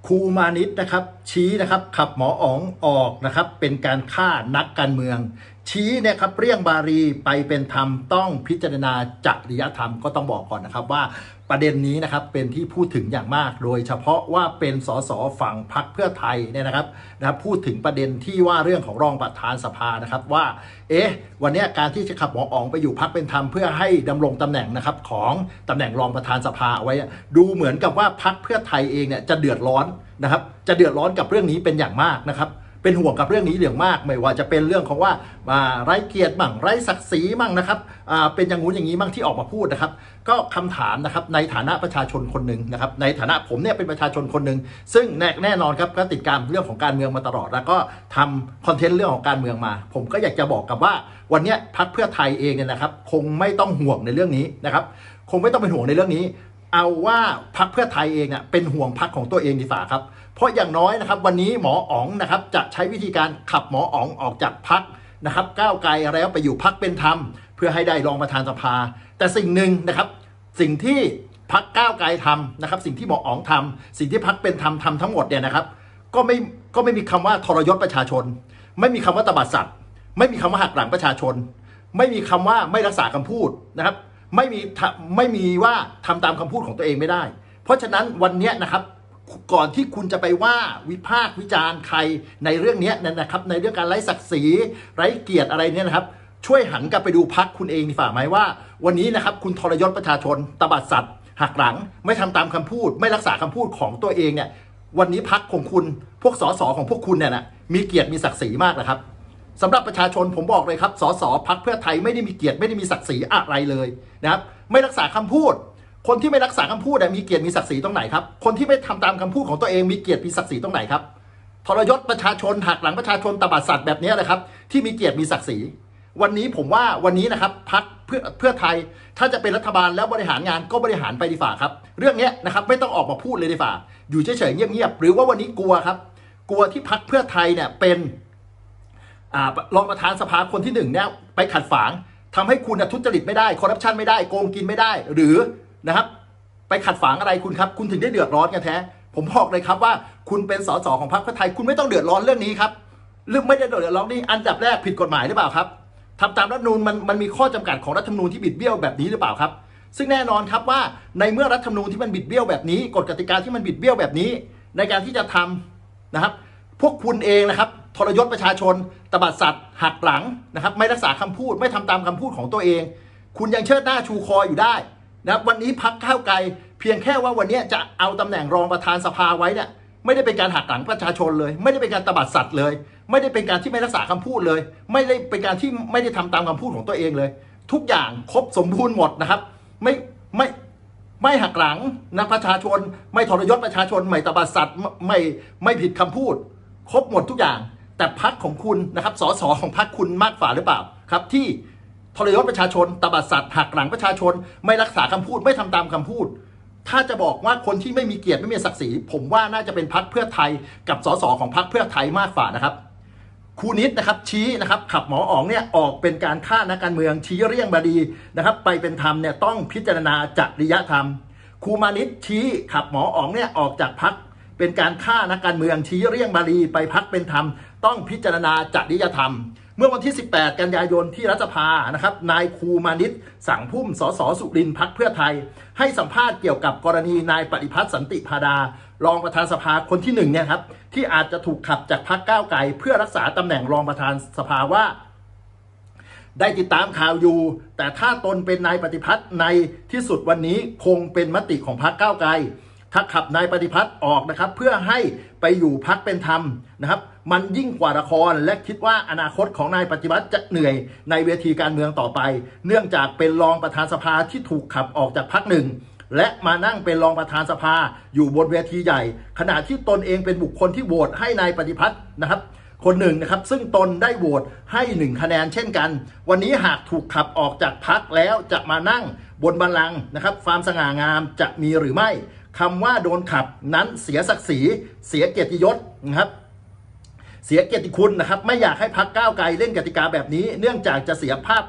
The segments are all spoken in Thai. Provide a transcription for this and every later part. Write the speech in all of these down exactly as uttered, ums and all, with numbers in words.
ครูมานิตนะครับชี้นะครับขับหมออ๋องออกนะครับเป็นการฆ่านักการเมืองชี้เนี่ยครับเรี่ยงบารีไปเป็นธรรมต้องพิจารณาจริยธรรมก็ต้องบอกก่อนนะครับว่าประเด็นนี้นะครับเป็นที่พูดถึงอย่างมากโดยเฉพาะว่าเป็นสสฝั่งพรรคเพื่อไทยเนี่ยนะครับนะครับพูดถึงประเด็นที่ว่าเรื่องของรองประธานสภานะครับว่าเอ๊ะวันนี้การที่จะขับหมออ๋องไปอยู่พรรคเป็นธรรมเพื่อให้ดำรงตำแหน่งนะครับของตำแหน่งรองประธานสภาไว้ดูเหมือนกับว่าพรรคเพื่อไทยเองเนี่ยจะเดือดร้อนนะครับจะเดือดร้อนกับเรื่องนี้เป็นอย่างมากนะครับเป็นห่วงกับเรื่องนี้อย่างมากไม่ว่าจะเป็นเรื่องของว่าไร้เกียรติมั่งไร้ศักดิ์ศรีมั่งนะครับเป็นอย่างงู้นอย่างนี้มั่งที่ออกมาพูดนะครับก็คำถามนะครับในฐานะประชาชนคนหนึ่งนะครับในฐานะผมเนี่ยเป็นประชาชนคนหนึ่งซึ่งแน่แน่นอนครับก็ติดตามเรื่องของการเมืองมาตลอดแล้วก็ทำคอนเทนต์เรื่องของการเมืองมาผมก็อยากจะบอกกับว่าวันนี้พรรคเพื่อไทยเองเนี่ยนะครับคงไม่ต้องห่วงในเรื่องนี้นะครับคงไม่ต้องเป็นห่วงในเรื่องนี้เอาว่าพรรคเพื่อไทยเองเนี่ยเป็นห่วงพรรคของตัวเองดีกว่าครับเพราะอย่างน้อยนะครับวันนี้หมออ๋องนะครับจะใช้วิธีการขับหมออ๋องออกจากพรรคนะครับก้าวไกลแล้วไปอยู่พรรคเป็นธรรมเพื่อให้ได้รองประธานสภาแต่สิ่งหนึ่งนะครับสิ่งที่พรรคก้าวไกลทำนะครับสิ่งที่หมออ๋องทำสิ่งที่พรรคเป็นธรรมทำทั้งหมดเนี่ยนะครับก็ไม่ก็ไม่มีคำว่าทรยศประชาชนไม่มีคำว่าตบัดสัตว์ไม่มีคำว่าหักหลังประชาชนไม่มีคำว่าไม่รักษาคำพูดนะครับไม่มีไม่มีว่าทำตามคำพูดของตัวเองไม่ได้เพราะฉะนั้นวันนี้นะครับก่อนที่คุณจะไปว่าวิพากษ์วิจารณ์ใครในเรื่องนี้นะครับในเรื่องการไร้ศักดิ์ศรีไร้เกียรติอะไรเนี่ยนะครับช่วยหันกลับไปดูพรรคคุณเองดีฝ่าไหมว่าวันนี้นะครับคุณทรยศประชาชนตบัดสัตว์หักหลังไม่ทำตามคำพูดไม่รักษาคำพูดของตัวเองเนี่ยวันนี้พรรคของคุณพวกสสของพวกคุณเนี่ยนะมีเกียรติมีศักดิ์ศรีมากนะครับสำหรับประชาชนผมบอกเลยครับสสพรรคเพื่อไทยไม่ได้มีเกียรติไม่ได้มีศักดิ์ศรีอะไรเลยนะครับไม่รักษาคำพูดคนที่ไม่รักษาคำพูดมีเกียรติมีศักดิ์ศรีตรงไหนครับคนที่ไม่ทำตามคำพูดของตัวเองมีเกียรติมีศักดิ์ศรีตรงไหนครับทรยศประชาชนหักหลังประชาชนตบัดสัตว์แบบนี้เลยครับที่มีเกียรติมีศักดิ์ศรีวันนี้ผมว่าวันนี้นะครับพรรคเพื่อเพื่อไทยถ้าจะเป็นรัฐบาลแล้วบริหารงานก็บริหารไปดีฝ่าครับเรื่องนี้นะครับไม่ต้องออกมาพูดเลยดีฝ่าอยู่เฉยๆเงียบๆหรือว่าวันนี้กลัวครับกลัวที่พรรคเพื่อไทยเนี่ยเป็นรองประธานสภาคนที่หนึ่งเนี่ยไปขัดฝางทำให้คุณทุจริตไม่ได้คอร์รัปชันไม่ได้โกงกินไม่ได้หรือนะครับไปขัดฝางอะไรคุณครับคุณถึงได้เดือดร้อนกันแท้ผมบอกเลยครับว่าคุณเป็นสสของพรรคเพื่อไทยคุณไม่ต้องเดือดร้อนเรื่องนี้ครับเรื่องไม่ได้เดือดร้อนนี่อันดับแรกผิดกฎหมายหรือเปล่าครับทำตามรัฐธรรมนูญมันมันมีข้อจำกัดของรัฐธรรมนูญที่บิดเบี้ยวแบบนี้หรือเปล่าครับซึ่งแน่นอนครับว่าในเมื่อรัฐธรรมนูญที่มันบิดเบี้ยวแบบนี้กฎกติกาที่มันบิดเบี้ยวแบบนี้ในการที่จะทำนะครับพวกคุณเองนะครับทรยศประชาชนตบัดสัตว์หักหลังนะครับไม่รักษาคำพูดไม่ทำตามคำพูดของตัวเองคุณยังเชิดหน้าชูคออยู่ได้นะวันนี้พรรคก้าวไกลเพียงแค่ว่าวันนี้จะเอาตำแหน่งรองประธานสภาไว้เนี่ยไม่ได้เป็นการหักหลังประชาชนเลยไม่ได้เป็นการตบัดสัตว์เลยไม่ได้เป็นการที่ไม่รักษาคำพูดเลยไม่ได้เป็นการที่ไม่ได้ทำตามคำพูดของตัวเองเลยทุกอย่างครบสมบูรณ์หมดนะครับไม่ไม่ไม่หักหลังนะประชาชนไม่ทรยศประชาชนไม่ตบัดสัตว์ไม่ไม่ผิดคำพูดครบหมดทุกอย่างแต่พรรคของคุณนะครับสสของพรรคคุณมากฝ่าหรือเปล่าครับที่ทรยศประชาชนตบัดสัตว์หักหลังประชาชนไม่รักษาคำพูดไม่ทำตามคำพูดถ้าจะบอกว่าคนที่ไม่มีเกียรติไม่มีศักดิ์ศรีผมว่าน่าจะเป็นพรรคเพื่อไทยกับสสของพรรคเพื่อไทยมากฝ่านะครับครูนิดนะครับชี้นะครับขับหมออ๋องเนี่ยออกเป็นการฆ่านักการเมืองชี้เรี่ยงบดีนะครับไปเป็นธรรมเนี่ยต้องพิจารณาจริยธรรมครูมานิดชี้ขับหมออ๋องเนี่ยออกจากพรรคเป็นการฆ่านักการเมืองชี้เรี่ยงบดีไปพรรคเป็นธรรมต้องพิจารณาจริยธรรมเมื่อวันที่สิบแปดกันยายนที่รัฐสภานะครับนายครูมานิตสั่งพุ่มสสสุรินทร์พรรคเพื่อไทยให้สัมภาษณ์เกี่ยวกับกรณีนายปฏิพัฒน์สันติพาดารองประธานสภาคนที่หนึ่งเนี่ยครับที่อาจจะถูกขับจากพรรคก้าวไกลเพื่อรักษาตำแหน่งรองประธานสภาว่าได้ติดตามข่าวอยู่แต่ถ้าตนเป็นนายปฏิพัฒน์ในที่สุดวันนี้คงเป็นมติของพรรคก้าวไกลถ้าขับนายปฏิพัฒน์ออกนะครับเพื่อให้ไปอยู่พรรคเป็นธรรมนะครับมันยิ่งกว่าละครและคิดว่าอนาคตของนายปฏิพัฒน์จะเหนื่อยในเวทีการเมืองต่อไปเนื่องจากเป็นรองประธานสภาที่ถูกขับออกจากพรรคหนึ่งและมานั่งเป็นรองประธานสภาอยู่บนเวทีใหญ่ขณะที่ตนเองเป็นบุคคลที่โหวตให้นายปฏิพัฒน์นะครับคนหนึ่งนะครับซึ่งตนได้โหวตให้หนึ่งคะแนนเช่นกันวันนี้หากถูกขับออกจากพรรคแล้วจะมานั่งบนบัลลังก์นะครับความสง่างามจะมีหรือไม่คำว่าโดนขับนั้นเสียศักดิ์ศรีเสียเกียรติยศนะครับเสียเกียรติคุณนะครับไม่อยากให้พรรคก้าวไกลเล่นกติกาแบบนี้เนื่องจากจะเสียภาพลักษณ์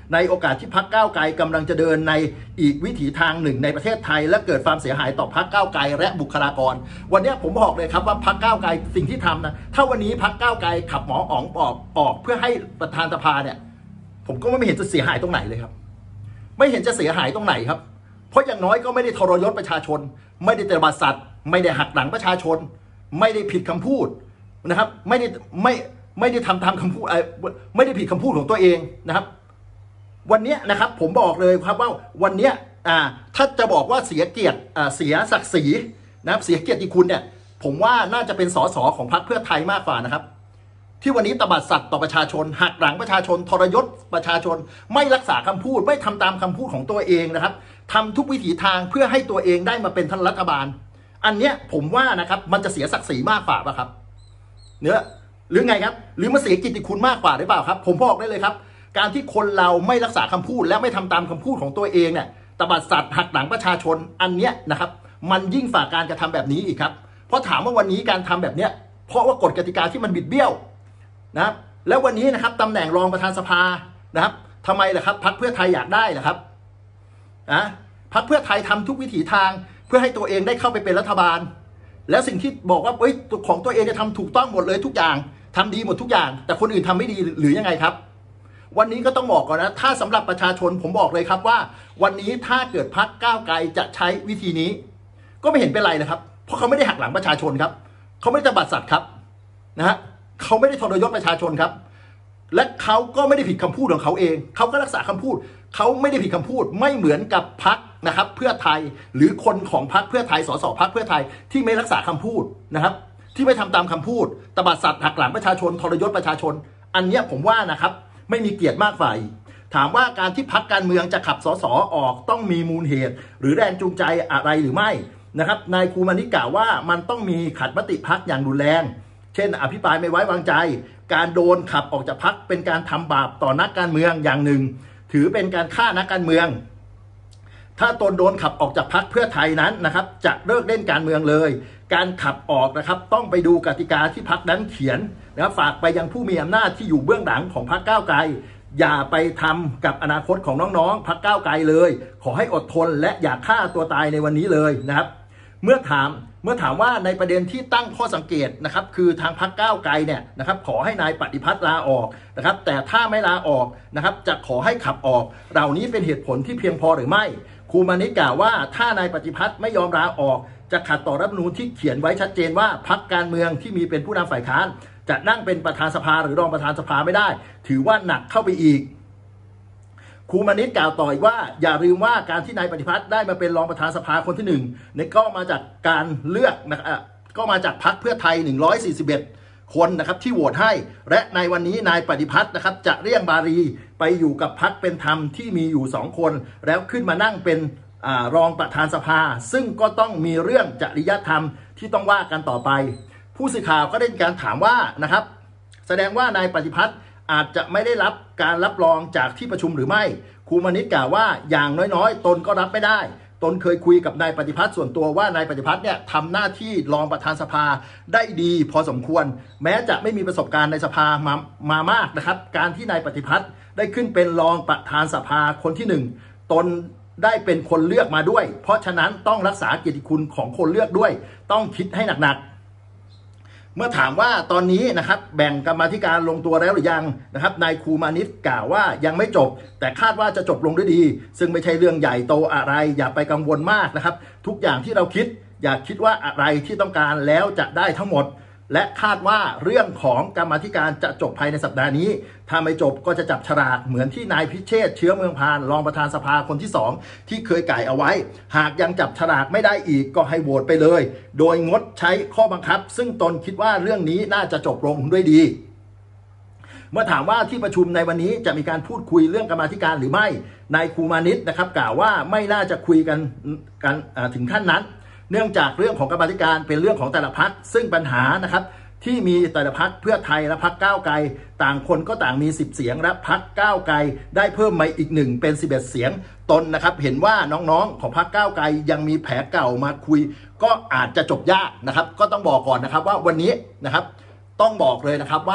ในโอกาสที่พรรคก้าวไกลกำลังจะเดินในอีกวิถีทางหนึ่งในประเทศไทยและเกิดความเสียหายต่อพรรคก้าวไกลและบุคลากรวันนี้ผมบอกเลยครับว่าพรรคก้าวไกลสิ่งที่ทำนะถ้าวันนี้พรรคก้าวไกลขับหมออ๋องออกออกเพื่อให้ประธานสภาเนี่ยผมก็ไม่เห็นจะเสียหายตรงไหนเลยครับไม่เห็นจะเสียหายตรงไหนครับเพราะอย่างน้อยก็ไม่ได้ทรยศประชาชนไม่ได้ตบัดสัตว์ไม่ได้หักหลังประชาชนไม่ได้ผิดคำพูดนะครับไม่ได้ไม่ไม่ได้ทำตามคำพูดไม่ได้ผิดคำพูดของตัวเองนะครับวันนี้นะครับผมบอกเลยครับว่าวันนี้อ่าถ้าจะบอกว่าเสียเกียรติอ่าเสียศักดิ์ศรีนะครับเสียเกียรติคุณเนี่ยผมว่าน่าจะเป็นสสของพรรคเพื่อไทยมากกว่านะครับที่วันนี้ตบัดสัตว์ต่อประชาชนหักหลังประชาชนทรยศประชาชนไม่รักษาคำพูดไม่ทำตามคำพูดของตัวเองนะครับทำทุกวิถีทางเพื่อให้ตัวเองได้มาเป็นท่านรัฐบาลอันเนี้ยผมว่านะครับมันจะเสียศักดิ์ศรีมากกว่าป่ะครับเนื้อหรือไงครับหรือมาเสียกิตติคุณมากกว่าหรือเปล่าครับผมบอกได้เลยครับการที่คนเราไม่รักษาคำพูดและไม่ทำตามคำพูดของตัวเองเนี่ยตบัดสัตว์หักหลังประชาชนอันเนี้ยนะครับมันยิ่งฝ่าการกระทำแบบนี้อีกครับเพราะถามว่าวันนี้การทำแบบเนี้ยเพราะว่ากฎกติกาที่มันบิดเบี้ยวนะครับแล้ววันนี้นะครับตำแหน่งรองประธานสภานะครับทำไมล่ะครับพรรคเพื่อไทยอยากได้ล่ะครับนะพรรคเพื่อไทยทำทุกวิถีทางเพื่อให้ตัวเองได้เข้าไปเป็นรัฐบาลแล้วสิ่งที่บอกว่าเอ้ยของตัวเองจะทำถูกต้องหมดเลยทุกอย่างทำดีหมดทุกอย่างแต่คนอื่นทำไม่ดีหรือยังไงครับวันนี้ก็ต้องบอกก่อนนะถ้าสำหรับประชาชนผมบอกเลยครับว่าวันนี้ถ้าเกิดพรรคก้าวไกลจะใช้วิธีนี้ก็ไม่เห็นเป็นไรนะครับเพราะเขาไม่ได้หักหลังประชาชนครับเขาไม่ได้ตบัดสัตว์ครับนะฮะเขาไม่ได้ทรยศประชาชนครับและเขาก็ไม่ได้ผิดคำพูดของเขาเองเขาก็รักษาคำพูดเขาไม่ได้ผิดคำพูดไม่เหมือนกับพรรคนะครับเพื่อไทยหรือคนของพรรคเพื่อไทยสสพรรคเพื่อไทยที่ไม่รักษาคำพูดนะครับที่ไม่ทำตามคำพูดตบัดสัตว์หักหลังประชาชนทรยศประชาชนอันเนี้ยผมว่านะครับไม่มีเกียรติมากฝ่ายถามว่าการที่พรรคการเมืองจะขับสสออกต้องมีมูลเหตุหรือแรงจูงใจอะไรหรือไม่นะครับนายครูมานิกล่าวว่ามันต้องมีขัดมติพรรคอย่างรุนแรงเช่นอภิปรายไม่ไว้วางใจการโดนขับออกจากพรรคเป็นการทำบาปต่อนักการเมืองอย่างหนึ่งถือเป็นการฆ่านักการเมืองถ้าตนโดนขับออกจากพรรคเพื่อไทยนั้นนะครับจะเลิกเล่นการเมืองเลยการขับออกนะครับต้องไปดูกติกาที่พรรคนั้นเขียนนะครับฝากไปยังผู้มีอำนาจที่อยู่เบื้องหลังของพรรคก้าวไกลอย่าไปทำกับอนาคตของน้องๆพรรคก้าวไกลเลยขอให้อดทนและอย่าฆ่าตัวตายในวันนี้เลยนะครับเมื่อถามเมื่อถามว่าในประเด็นที่ตั้งข้อสังเกตนะครับคือทางพรรคก้าวไกลเนี่ยนะครับขอให้นายปฏิพัฒน์ลาออกนะครับแต่ถ้าไม่ลาออกนะครับจะขอให้ขับออกเหล่านี้เป็นเหตุผลที่เพียงพอหรือไม่ครูมานิกล่าวว่าถ้านายปฏิพัฒน์ไม่ยอมลาออกจะขัดต่อรัฐธรรมนูญที่เขียนไว้ชัดเจนว่าพรรคการเมืองที่มีเป็นผู้นำฝ่ายค้านจะนั่งเป็นประธานสภาหรือรองประธานสภาไม่ได้ถือว่าหนักเข้าไปอีกครูมานิตกล่าวต่ออีกว่าอย่าลืมว่าการที่นายปฏิพัฒน์ได้มาเป็นรองประธานสภาคนที่หนึ่งเนี่ยก็มาจากการเลือกนะครับก็มาจากพรรคเพื่อไทยหนึ่งร้อยสี่สิบเอ็ดคนนะครับที่โหวตให้และในวันนี้นายปฏิพัฒน์นะครับจะเรียงบารีไปอยู่กับพรรคเป็นธรรมที่มีอยู่สองคนแล้วขึ้นมานั่งเป็นอ่ารองประธานสภาซึ่งก็ต้องมีเรื่องจริยธรรมที่ต้องว่ากันต่อไปผู้สื่อข่าวก็ได้มีการถามว่านะครับแสดงว่านายปฏิพัฒน์อาจจะไม่ได้รับการรับรองจากที่ประชุมหรือไม่ครูมานิตกล่าวว่าอย่างน้อยๆตนก็รับไม่ได้ตนเคยคุยกับนายปฏิพัฒน์ส่วนตัวว่านายปฏิพัฒน์เนี่ยทำหน้าที่รองประธานสภาได้ดีพอสมควรแม้จะไม่มีประสบการณ์ในสภามามามากนะครับการที่นายปฏิพัฒน์ได้ขึ้นเป็นรองประธานสภาคนที่หนึ่งตนได้เป็นคนเลือกมาด้วยเพราะฉะนั้นต้องรักษาเกียรติคุณของคนเลือกด้วยต้องคิดให้หนักๆเมื่อถามว่าตอนนี้นะครับแบ่งกรรมาธิการลงตัวแล้วหรือยังนะครับนายครูมานิตกล่าวว่ายังไม่จบแต่คาดว่าจะจบลงด้วยดีซึ่งไม่ใช่เรื่องใหญ่โตอะไรอย่าไปกังวลมากนะครับทุกอย่างที่เราคิดอย่าคิดว่าอะไรที่ต้องการแล้วจะได้ทั้งหมดและคาดว่าเรื่องของกรรมาธิการจะจบภายในสัปดาห์นี้ถ้าไม่จบก็จะจับฉลากเหมือนที่นายพิเชษฐ์เชื้อเมืองพานรองประธานสภาคนที่สองที่เคยไก่เอาไว้หากยังจับฉลากไม่ได้อีกก็ให้โหวตไปเลยโดยงดใช้ข้อบังคับซึ่งตนคิดว่าเรื่องนี้น่าจะจบลงด้วยดีเมื่อถามว่าที่ประชุมในวันนี้จะมีการพูดคุยเรื่องกรรมาธิการหรือไม่นายครูมานิตนะครับกล่าวว่าไม่น่าจะคุยกันกันถึงขั้นนั้นเนื่องจากเรื่องของกรรมาธิการเป็นเรื่องของแต่ละพรรคซึ่งปัญหานะครับที่มีแต่ละพรรคเพื่อไทยและพรรคก้าวไกลต่างคนก็ต่างมีสิบเสียงและพรรคก้าวไกลได้เพิ่มมาอีกหนึ่งเป็นสิบเอ็ดเสียงตนนะครับเห็นว่าน้องๆของพรรคก้าวไกลยังมีแผลเก่ามาคุยก็อาจจะจบยากนะครับก็ต้องบอกก่อนนะครับว่าวันนี้นะครับต้องบอกเลยนะครับว่า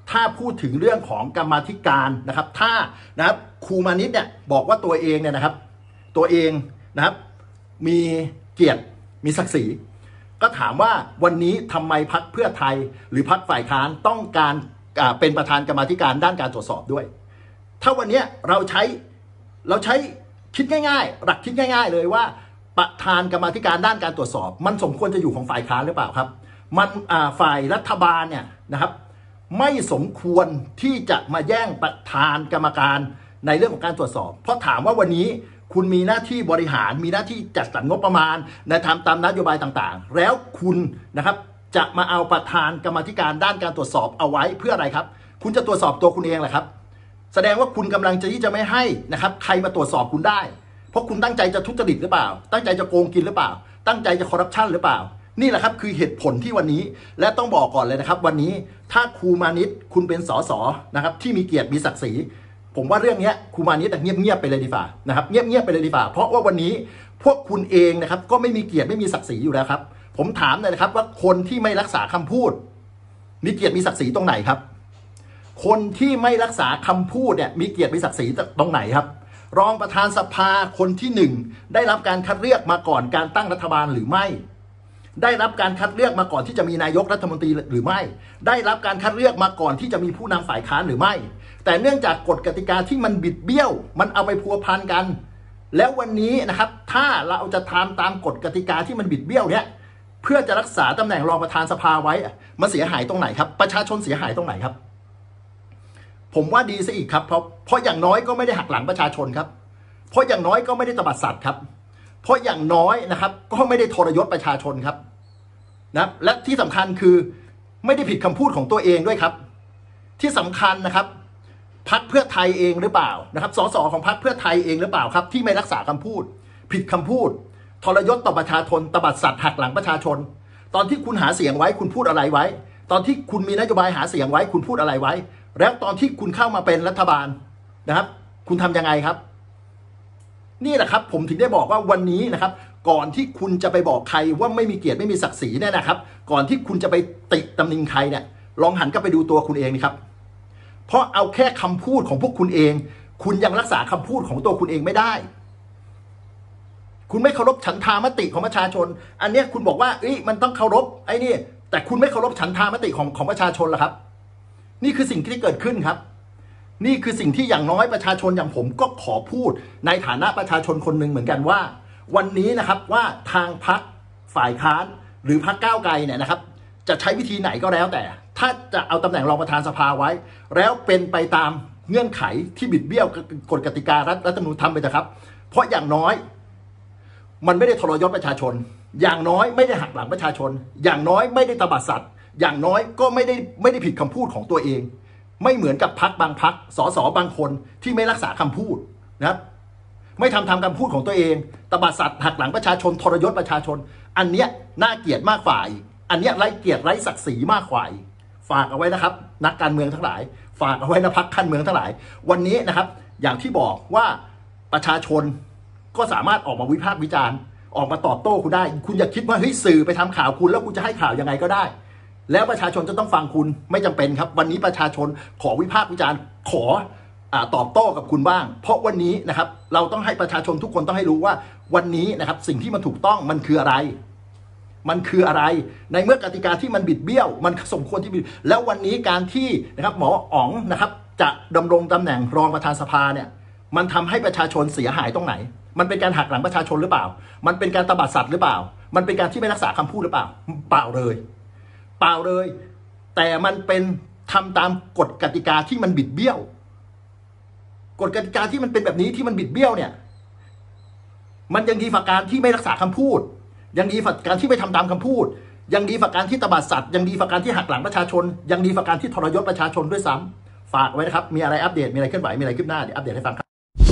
ถ้าพูดถึงเรื่องของกรรมาธิการนะครับถ้านะครับครูมานิตเนี่ยบอกว่าตัวเองเนี่ยนะครับตัวเองนะครับมีเกียรติมีศักดิ์ศรีก็ถามว่าวันนี้ทำไมพรรคเพื่อไทยหรือพรรคฝ่ายค้านต้องการเป็นประธานกรรมาธิการด้านการตรวจสอบด้วยถ้าวันนี้เราใช้เราใช้คิดง่ายๆหลักคิดง่ายๆเลยว่าประธานกรรมาธิการด้านการตรวจสอบมันสมควรจะอยู่ของฝ่ายค้านหรือเปล่าครับมันฝ่ายรัฐบาลเนี่ยนะครับไม่สมควรที่จะมาแย่งประธานกรรมการในเรื่องของการตรวจสอบเพราะถามว่าวันนี้คุณมีหน้าที่บริหารมีหน้าที่จัดสรรงบประมาณในทำตามนโยบายต่างๆแล้วคุณนะครับจะมาเอาประธานกรรมาธิการด้านการตรวจสอบเอาไว้เพื่ออะไรครับคุณจะตรวจสอบตัวคุณเองแหละครับแสดงว่าคุณกำลังจะที่จะไม่ให้นะครับใครมาตรวจสอบคุณได้เพราะคุณตั้งใจจะทุจริตหรือเปล่าตั้งใจจะโกงกินหรือเปล่าตั้งใจจะคอร์รัปชันหรือเปล่านี่แหละครับคือเหตุผลที่วันนี้และต้องบอกก่อนเลยนะครับวันนี้ถ้าครูมานิตคุณเป็นสสนะครับที่มีเกียรติมีศักดิ์ศรีผมว่าเรื่องนี้ครูมานิตเงียบๆไปเลยดีกว่านะครับเงียบๆไปเลยดีกว่าเพราะว่าวันนี้พวกคุณเองนะครับก็ไม่มีเกียรติไม่มีศักดิ์ศรีอยู่แล้วครับผมถามเลยนะครับว่าคนที่ไม่รักษาคำพูดมีเกียรติมีศักดิ์ศรีตรงไหนครับคนที่ไม่รักษาคำพูดเนี่ยมีเกียรติมีศักดิ์ศรีตรงไหนครับรองประธานสภาคนที่หนึ่งได้รับการคัดเลือกมาก่อนการตั้งรัฐบาลหรือไม่ได้รับการคัดเลือกมาก่อนที่จะมีนายกรัฐมนตรีหรือไม่ได้รับการคัดเลือกมาก่อนที่จะมีผู้นำฝ่ายค้านหรือไม่แต่เนื่องจากกฎกติกาที่มันบิดเบี้ยวมันเอาไปพัวพันกันแล้ววันนี้นะครับถ้าเราจะทำตามกฎกติกาที่มันบิดเบี้ยวเนี่ยเพื่อจะรักษาตำแหน่งรองประธานสภาไว้มันเสียหายตรงไหนครับประชาชนเสียหายตรงไหนครับผมว่าดีซะอีกครับเพราะเพราะอย่างน้อยก็ไม่ได้หักหลังประชาชนครับเพราะอย่างน้อยก็ไม่ได้ตบัดสัตว์ครับเพราะอย่างน้อยนะครับก็ไม่ได้ทรยศประชาชนครับนะและที่สำคัญคือไม่ได้ผิดคำพูดของตัวเองด้วยครับที่สำคัญนะครับพรรคเพื่อไทยเองหรือเปล่านะครับสสของพรรคเพื่อไทยเองหรือเปล่าครับที่ไม่รักษาคำพูดผิดคำพูดทรยศต่อประชาชนตบัดสัตว์หักหลังประชาชนตอนที่คุณหาเสียงไว้คุณพูดอะไรไว้ตอนที่คุณมีนโยบายหาเสียงไว้คุณพูดอะไรไว้แล้วตอนที่คุณเข้ามาเป็นรัฐบาลนะครับคุณทำยังไงครับนี่แหละครับผมถึงได้บอกว่าวันนี้นะครับก่อนที่คุณจะไปบอกใครว่าไม่มีเกียรติไม่มีศักดิ์ศรีเนี่ยนะครับก่อนที่คุณจะไปติตำหนิใครเนี่ยลองหันกลับไปดูตัวคุณเองนะครับเพราะเอาแค่คำพูดของพวกคุณเองคุณยังรักษาคำพูดของตัวคุณเองไม่ได้คุณไม่เคารพฉันทามติของประชาชนอันนี้คุณบอกว่าเอ้ยมันต้องเคารพไอ้นี่แต่คุณไม่เคารพฉันทามติของของประชาชนเหรอครับนี่คือสิ่งที่เกิดขึ้นครับนี่คือสิ่งที่อย่างน้อยประชาชนอย่างผมก็ขอพูดในฐานะประชาชนคนหนึ่งเหมือนกันว่าวันนี้นะครับว่าทางพรรคฝ่ายค้านหรือพรรคก้าวไกลเนี่ยนะครับจะใช้วิธีไหนก็แล้วแต่ถ้าจะเอาตำแหน่งรองประธานสภาไว้แล้วเป็นไปตามเงื่อนไขที่บิดเบี้ยวกฎกติการัฐรัฐธรรมนูญทำไปนะครับเพราะอย่างน้อยมันไม่ได้ทรยศประชาชนอย่างน้อยไม่ได้หักหลังประชาชนอย่างน้อยไม่ได้ตบัดสัตว์อย่างน้อยก็ไม่ได้ไม่ได้ผิดคำพูดของตัวเองไม่เหมือนกับพรรคบางพรรคสสบางคนที่ไม่รักษาคำพูดนะครับไม่ทำตามคำพูดของตัวเองตบัดสัตว์หักหลังประชาชนทรยศประชาชนอันเนี้ยน่าเกลียดมากฝ่ายอันเนี้ยไร้เกียรติไร้ศักดิ์ศรีมากฝ่ายฝากเอาไว้นะครับนักการเมืองทั้งหลายฝากเอาไว้นะพรรคการเมืองทั้งหลายวันนี้นะครับอย่างที่บอกว่าประชาชนก็สามารถออกมาวิพากษ์วิจารณ์ออกมาตอบโต้คุณได้คุณอย่าคิดว่าเฮ้ยสื่อไปทำข่าวคุณแล้วคุณจะให้ข่าวยังไงก็ได้แล้วประชาชนจะต้องฟังคุณไม่จำเป็นครับวันนี้ประชาชนขอวิพากษ์วิจารณ์ขออ่าตอบโต้กับคุณบ้างเพราะวันนี้นะครับเราต้องให้ประชาชนทุกคนต้องให้รู้ว่าวันนี้นะครับสิ่งที่มันถูกต้องมันคืออะไรมันคืออะไรในเมื่อกติกาที่มันบิดเบี้ยวมันสมควรที่บิดแล้ววันนี้การที่นะครับหมออ๋องนะครับจะดำรงตำแหน่งรองประธานสภาเนี่ยมันทำให้ประชาชนเสียหายตรงไหนมันเป็นการหักหลังประชาชนหรือเปล่ามันเป็นการตบัดสัตว์หรือเปล่ามันเป็นการที่ไม่รักษาคำพูดหรือเปล่าเปล่าเลยเปล่าเลยแต่มันเป็นทำตามกฎกติกาที่มันบิดเบี้ยวกฎกติกาที่มันเป็นแบบนี้ที่มันบิดเบี้ยวเนี่ยมันยังดีฝ่าการที่ไม่รักษาคำพูดยังดีฝ่าการที่ไม่ทำตามคำพูดยังดีฝ่าการที่ตบัดสัตว์ยังดีฝ่าการที่หักหลังประชาชนยังดีฝ่าการที่ทรยศประชาชนด้วยซ้ำฝากไว้นะครับมีอะไรอัปเดตมีอะไรเคลื่อนไหวมีอะไรคืบหน้าเดี๋ยวอัปเดตให้ฟังครับ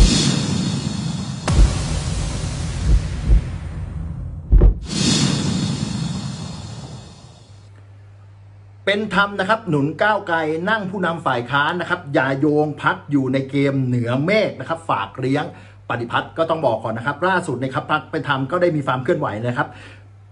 เป็นธรรมนะครับหนุนก้าวไกลนั่งผู้นำฝ่ายค้านนะครับอย่าโยงพักอยู่ในเกมเหนือเมฆนะครับฝากเลี้ยงปฏิพัฒน์ก็ต้องบอกก่อนนะครับล่าสุดในครับพักเป็นธรรมก็ได้มีความเคลื่อนไหวนะครับ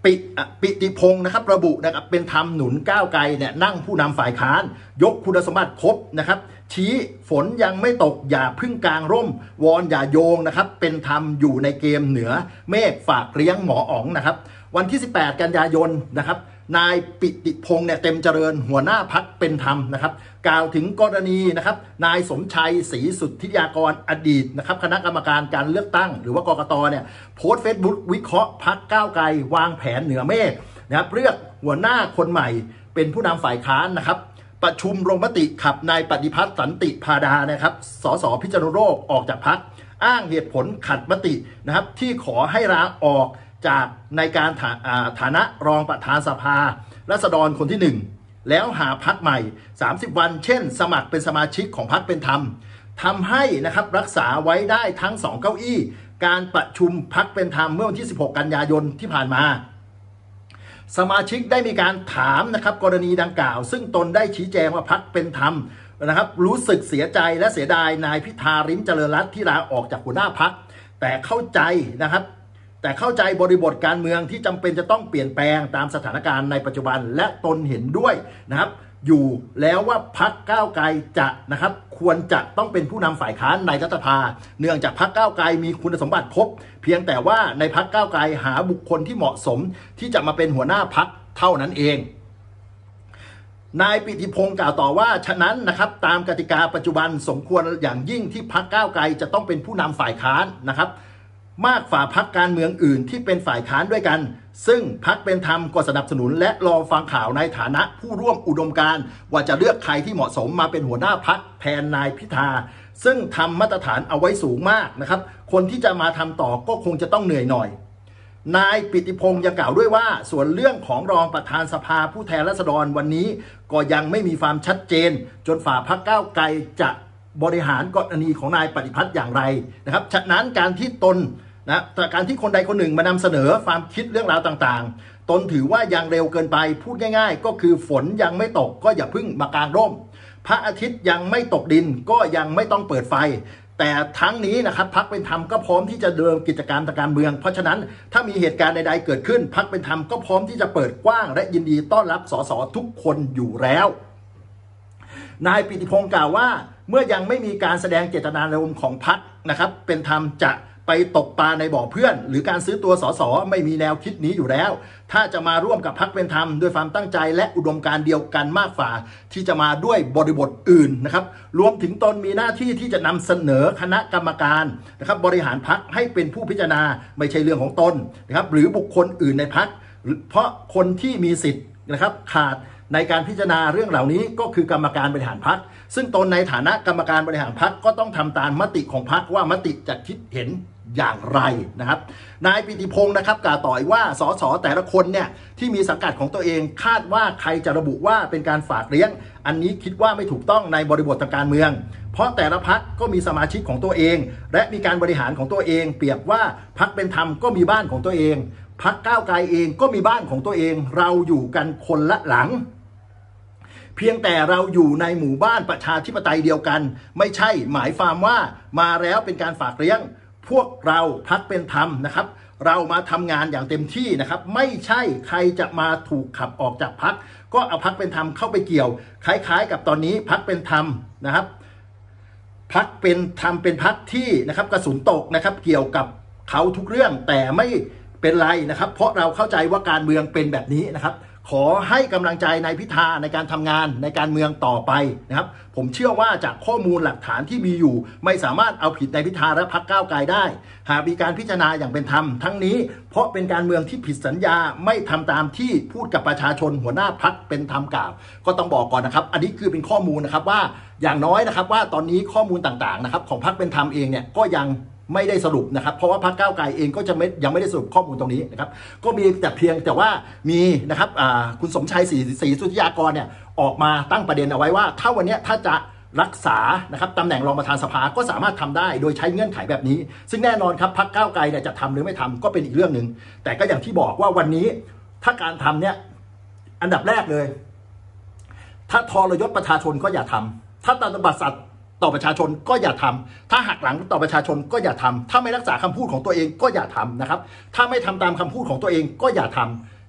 ปิปิติพงศ์นะครับระบุนะครับเป็นธรรมหนุนก้าวไกลเนี่ยนั่งผู้นำฝ่ายค้านยกคุณสมบัติครบนะครับชี้ฝนยังไม่ตกอย่าพึ่งกลางร่มวอนอย่าโยงนะครับเป็นธรรมอยู่ในเกมเหนือเมฆฝากเลี้ยงหมออ๋องนะครับวันที่สิบแปดกันยายนนะครับนายปิติพงศ์เนี่ยเต็มเจริญหัวหน้าพักเป็นธรรมนะครับกล่าวถึงกรณีนะครับนายสมชัยศรีสุทธิยากรอดีตนะครับคณะกรรมการการเลือกตั้งหรือว่ากกตเนี่ยโพสต์เฟซบุ๊กวิเคราะห์พักก้าวไกลวางแผนเหนือเมฆนะครับเลือกหัวหน้าคนใหม่เป็นผู้นำฝ่ายค้านนะครับประชุมลงมติขับนายปฏิพัฒน์สันติพาดานะครับสสพิจารณาโรคออกจากพักอ้างเหตุผลขัดมตินะครับที่ขอให้ลาออกจากในการฐาฐานะรองประธานสภาราษฎรคนที่หนึ่งแล้วหาพักใหม่สามสิบวันเช่นสมัครเป็นสมาชิกของพักเป็นธรรมทำให้นะครับรักษาไว้ได้ทั้งสองเก้าอี้การประชุมพักเป็นธรรมเมื่อวันที่สิบหกกันยายนที่ผ่านมาสมาชิกได้มีการถามนะครับกรณีดังกล่าวซึ่งตนได้ชี้แจงว่าพักเป็นธรรมนะครับรู้สึกเสียใจและเสียดายนายพิธาริมเจริญรัตน์ที่ลาออกจากหัวหน้าพักแต่เข้าใจนะครับแต่เข้าใจบริบทการเมืองที่จำเป็นจะต้องเปลี่ยนแปลงตามสถานการณ์ในปัจจุบันและตนเห็นด้วยนะครับอยู่แล้วว่าพรรคก้าวไกลจะนะครับควรจะต้องเป็นผู้นำฝ่ายค้านในรัฐสภาเนื่องจากพรรคก้าวไกลมีคุณสมบัติครบเพียงแต่ว่าในพรรคก้าวไกลหาบุคคลที่เหมาะสมที่จะมาเป็นหัวหน้าพรรคเท่านั้นเองนายปิติพงศ์กล่าวต่อว่าฉะนั้นนะครับตามกติกาปัจจุบันสมควรอย่างยิ่งที่พรรคก้าวไกลจะต้องเป็นผู้นำฝ่ายค้านนะครับมากฝ่าพรรคการเมืองอื่นที่เป็นฝ่ายค้านด้วยกันซึ่งพรรคเป็นธรรมก็สนับสนุนและรอฟังข่าวในฐานะผู้ร่วมอุดมการณ์ว่าจะเลือกใครที่เหมาะสมมาเป็นหัวหน้าพรรคแทนนายพิธาซึ่งทำมาตรฐานเอาไว้สูงมากนะครับคนที่จะมาทำต่อก็คงจะต้องเหนื่อยหน่อยนายปิติพงศ์ยังกล่าวด้วยว่าส่วนเรื่องของรองประธานสภาผู้แทนราษฎรวันนี้ก็ยังไม่มีความชัดเจนจนฝ่าพรรคก้าวไกลจะบริหารกรณีของนายปฏิพัฒน์อย่างไรนะครับฉะนั้นการที่ตนนะแต่การที่คนใดคนหนึ่งมานำเสนอความคิดเรื่องราวต่างๆตนถือว่ายังเร็วเกินไปพูดง่ายๆก็คือฝนยังไม่ตกก็อย่าพึ่งมากางร่มพระอาทิตย์ยังไม่ตกดินก็ยังไม่ต้องเปิดไฟแต่ทั้งนี้นะครับพรรคเป็นธรรมก็พร้อมที่จะเดินกิจการทางการเมืองเพราะฉะนั้นถ้ามีเหตุการณ์ใดๆเกิดขึ้นพรรคเป็นธรรมก็พร้อมที่จะเปิดกว้างและยินดีต้อนรับสสทุกคนอยู่แล้วนายปิติพงศ์กล่าวว่าเมื่อยังไม่มีการแสดงเจตนารมณ์ของพรรคนะครับเป็นธรรมจะไปตกปลาในบ่อเพื่อนหรือการซื้อตัวสสไม่มีแนวคิดนี้อยู่แล้วถ้าจะมาร่วมกับพรรคเป็นธรรมด้วยความตั้งใจและอุดมการณ์เดียวกันมากฝ่าที่จะมาด้วยบริบทอื่นนะครับรวมถึงตนมีหน้าที่ที่จะนำเสนอคณะกรรมการนะครับบริหารพรรคให้เป็นผู้พิจารณาไม่ใช่เรื่องของตนนะครับหรือบุคคลอื่นในพรรคเพราะคนที่มีสิทธิ์นะครับขาดในการพิจารณาเรื่องเหล่านี้ก็คือกรรมการบริหารพรรคซึ่งตนในฐานะกรรมการบริหารพรรคก็ต้องทำตามมติของพรรคว่ามติจะคิดเห็นอย่างไรนะครับนายปิติพงศ์นะครับกล่าวต่ออีกว่าสสแต่ละคนเนี่ยที่มีสังกัดของตัวเองคาดว่าใครจะระบุว่าเป็นการฝากเลี้ยงอันนี้คิดว่าไม่ถูกต้องในบริบททางการเมืองเพราะแต่ละพรรคก็มีสมาชิกของตัวเองและมีการบริหารของตัวเองเปรียบว่าพรรคเป็นธรรมก็มีบ้านของตัวเองพรรคก้าวไกลเองก็มีบ้านของตัวเองเราอยู่กันคนละหลังเพียงแต่เราอยู่ในหมู่บ้านประชาธิปไตยเดียวกันไม่ใช่หมายความว่ามาแล้วเป็นการฝากเลี้ยงพวกเราพรรคเป็นธรรมนะครับเรามาทำงานอย่างเต็มที่นะครับไม่ใช่ใครจะมาถูกขับออกจากพรรคก็เอาพรรคเป็นธรรมเข้าไปเกี่ยวคล้ายๆกับตอนนี้พรรคเป็นธรรมนะครับพรรคเป็นธรรมเป็นพรรคที่นะครับกระสุนตกนะครับเกี่ยวกับเขาทุกเรื่องแต่ไม่เป็นไรนะครับเพราะเราเข้าใจว่าการเมืองเป็นแบบนี้นะครับขอให้กำลังใจนายพิธาในการทำงานในการเมืองต่อไปนะครับผมเชื่อว่าจากข้อมูลหลักฐานที่มีอยู่ไม่สามารถเอาผิดนายพิธาและพรรคก้าวไกลได้หากมีการพิจารณาอย่างเป็นธรรมทั้งนี้เพราะเป็นการเมืองที่ผิดสัญญาไม่ทำตามที่พูดกับประชาชนหัวหน้าพรรคเป็นธรรมกล่าวก็ต้องบอกก่อนนะครับอันนี้คือเป็นข้อมูลนะครับว่าอย่างน้อยนะครับว่าตอนนี้ข้อมูลต่างๆนะครับของพรรคเป็นธรรมเองเนี่ยก็ยังไม่ได้สรุปนะครับเพราะว่าพรรคก้าวไกลเองก็จะไม่ยังไม่ได้สรุปข้อมูลตรงนี้นะครับก็มีแต่เพียงแต่ว่ามีนะครับคุณสมชัยศรีศรีสุทธิยากรเนี่ยออกมาตั้งประเด็นเอาไว้ว่าถ้าวันนี้ถ้าจะรักษานะครับตำแหน่งรองประธานสภาก็สามารถทำได้โดยใช้เงื่อนไขแบบนี้ซึ่งแน่นอนครับพรรคก้าวไกลเนี่ยจะทำหรือไม่ทำก็เป็นอีกเรื่องหนึ่งแต่ก็อย่างที่บอกว่าวันนี้ถ้าการทำเนี่ยอันดับแรกเลยถ้าทรยศประชาชนก็อย่าทำถ้าตระบัดสัตว์ต่อประชาชนก็อย่าทำถ้าหักหลังต่อประชาชนก็อย่าทำถ้าไม่รักษาคำพูดของตัวเองก็อย่าทำนะครับถ้าไม่ทำตามคำพูดของตัวเองก็อย่าท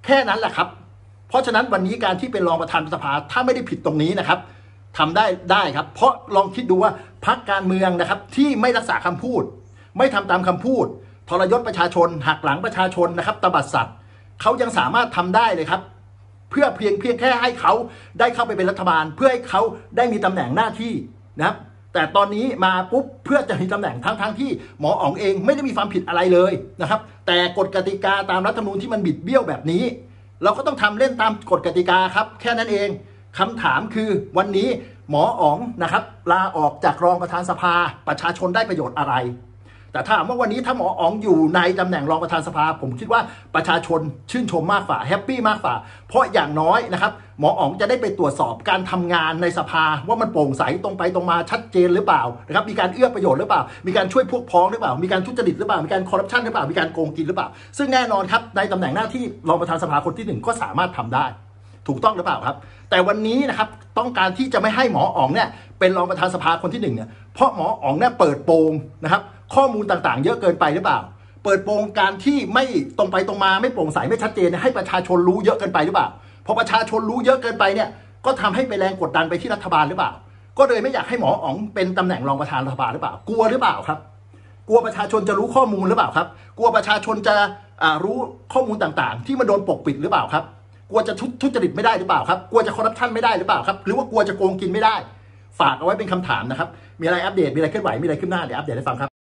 แค่นั้นแหละครับเพราะฉะนั้นวันนี้การที่เป็นรองประธานสภาถ้าไม่ได้ผิดตรงนี้นะครับทำได้ได้ครับเพราะลองคิดดูว่าพรรคการเมืองนะครับที่ไม่รักษาคำพูดไม่ทำตามคำพูดทรยศประชาชนหักหลังประชาชนนะครับตบัดสัตว์เขายังสามารถทำได้เลยครับเพื่อเพียงเพียงแค่ให้เขาได้เข้าไปเป็นรัฐบาลเพื่อให้เขาได้มีตำแหน่งหน้าที่นะครับแต่ตอนนี้มาปุ๊บเพื่อจะมีตำแหน่งทั้งทั้งที่หมออ๋องเองไม่ได้มีความผิดอะไรเลยนะครับแต่กฎกติกาตามรัฐธรรมนูญที่มันบิดเบี้ยวแบบนี้เราก็ต้องทำเล่นตามกฎกติกาครับแค่นั้นเองคำถามคือวันนี้หมออ๋องนะครับลาออกจากรองประธานสภาประชาชนได้ประโยชน์อะไรแต่ถ้าว่าวันนี้ถ้าหมออ๋องอยู่ในตำแหน่งรองประธานสภาผมคิดว่าประชาชนชื่นชมมากกว่าแฮปปี้มากกว่าเพราะอย่างน้อยนะครับหมออ๋องจะได้ไปตรวจสอบการทำงานในสภาว่ามันโปร่งใสตรงไปตรงมาชัดเจนหรือเปล่านะครับมีการเอื้อประโยชน์หรือเปล่ามีการช่วยพวกพ้องหรือเปล่ามีการทุจริตหรือเปล่ามีการคอร์รัปชันหรือเปล่ามีการโกงกินหรือเปล่าซึ่งแน่นอนครับในตำแหน่งหน้าที่รองประธานสภาคนที่หนึ่งก็สามารถทำได้ถูกต้องหรือเปล่าครับแต่วันนี้นะครับต้องการที่จะไม่ให้หมออ๋องเนี่ยเป็นรองประธานสภาคนที่หนึ่งเนี่ยเพราะหมออ๋องเนี่ยเปิดโปงนะครับข้อมูลต่างๆเยอะเกินไปหรือเปล่าเปิดโปงการที่ไม่ตรงไปตรงมาไม่โปร่งใสไม่ชัดเจนให้ประชาชนรู้เยอะเกินไปหรือเปล่าพอประชาชนรู้เยอะเกินไปเนี่ยก็ทำให้ไปแรงกดดันไปที่รัฐบาลหรือเปล่าก็เลยไม่อยากให้หมออ๋องเป็นตำแหน่งรองประธานรัฐบาลหรือเปล่ากลัวหรือเปล่าครับกลัวประชาชนจะรู้ข้อมูลหรือเปล่าครับกลัวประชาชนจะรู้ข้อมูลต่างๆที่มันโดนปกปิดหรือเปล่าครับกลัวจะทุจริตไม่ได้หรือเปล่าครับกลัวจะคอร์รัปชันไม่ได้หรือเปล่าครับหรือว่ากลัวจะโกงกินไม่ได้ฝากเอาไว้เป็นคำถามนะครับมีอะไรอัปเดตมีอะไรเคลื่อนไหวมีอะไรขึ้นหน้าเดี๋ยวอัปเดตให้ฟังครับ